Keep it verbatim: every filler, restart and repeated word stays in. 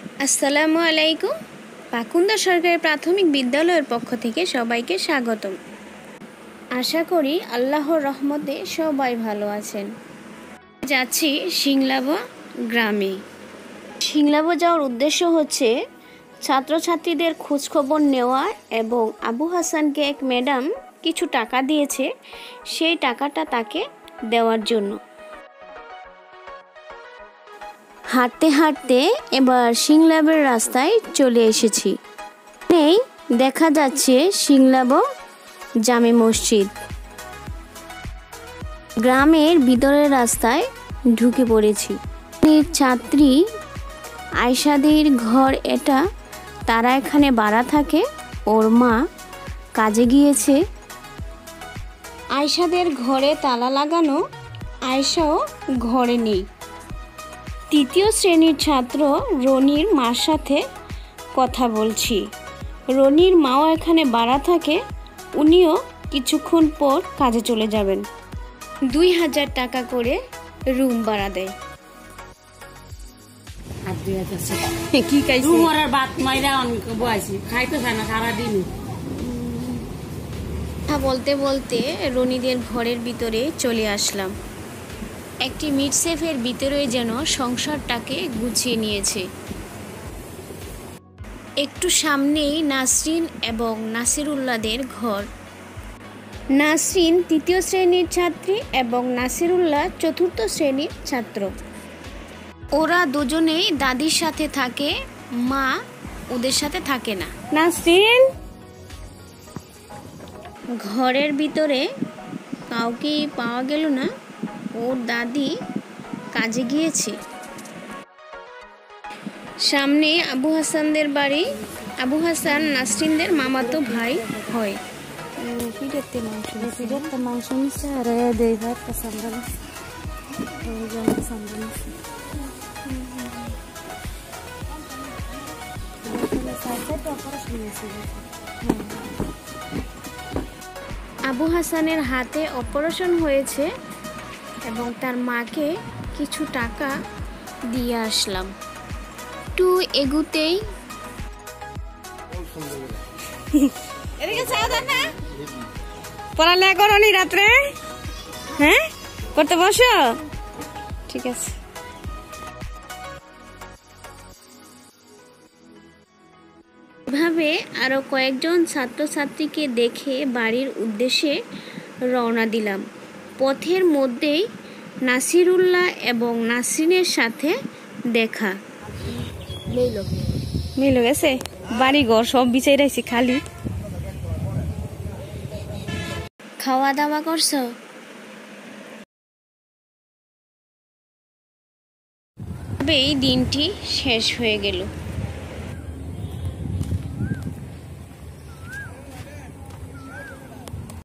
আসসালামু আলাইকুম। পাকুন্দা সরকারি প্রাথমিক বিদ্যালয়ের পক্ষ থেকে সবাইকে স্বাগতম। আশা করি আল্লাহর রহমতে সবাই ভালো আছেন। যাচ্ছি সিংলাবো গ্রামে। সিংলাবো যাওয়ার উদ্দেশ্য হচ্ছে ছাত্রছাত্রীদের খোঁজখবর নেওয়া এবং আবু হাসানকে এক ম্যাডাম কিছু টাকা দিয়েছে, সেই টাকাটা তাকে দেওয়ার জন্য। হাঁটতে হাঁটতে এবার সিংলাবের রাস্তায় চলে এসেছি। এই দেখা যাচ্ছে সিংলাবো জামে মসজিদ। গ্রামের ভিতরের রাস্তায় ঢুকে পড়েছি। ছাত্রী আয়শাদের ঘর এটা, তারা এখানে ভাড়া থাকে। ওর মা কাজে গিয়েছে। আয়শাদের ঘরে তালা লাগানো, আয়শাও ঘরে নেই। তৃতীয় শ্রেণীর ছাত্র রনির মার সাথে কথা বলছি। রনির মাও এখানে ভাড়া থাকে, উনিও কিছুক্ষণ পর কাজে চলে যাবেন। দুই হাজার টাকা করে রুম ভাড়া দেয়। কথা বলতে বলতে রনিদের ঘরের ভিতরে চলে আসলাম। একটি মিটসেফের ভিতরে যেন সংসারটাকে গুছিয়ে নিয়েছে। একটু সামনেই নাসরিন এবং নাসিরুল্লাহদের ঘর। নাসরিন তৃতীয় শ্রেণীর ছাত্রী এবং নাসিরুল্লাহ চতুর্থ শ্রেণীর ছাত্র। ওরা দুজনেই দাদির সাথে থাকে, মা ওদের সাথে থাকে না। নাসরিন ঘরের ভিতরে কাউকে পাওয়া গেল না, ওর দাদি কাজে গিয়েছে। সামনে আবু হাসানদের বাড়ি। আবু হাসান নাসরিনদের মামাতো ভাই হয়। আবু হাসানের হাতে অপারেশন হয়েছে এবং তার মাকে কিছু টাকা দিয়ে আসলাম। একটু এগুতেই পড়ালেখা করনি রাত্রে? হ্যাঁ, করতে বসো, ঠিক আছে। এভাবে আরো কয়েকজন ছাত্রছাত্রীকে দেখে বাড়ির উদ্দেশ্যে রওনা দিলাম। পথের মধ্যেই নাসিরুল্লাহ এবং নাসরিনের সাথে দেখা। মিল গেছে, বাড়ি ঘর সব বিছাই রাখছি খালি। খাওয়া দাওয়া করছো? এই দিনটি শেষ হয়ে গেল।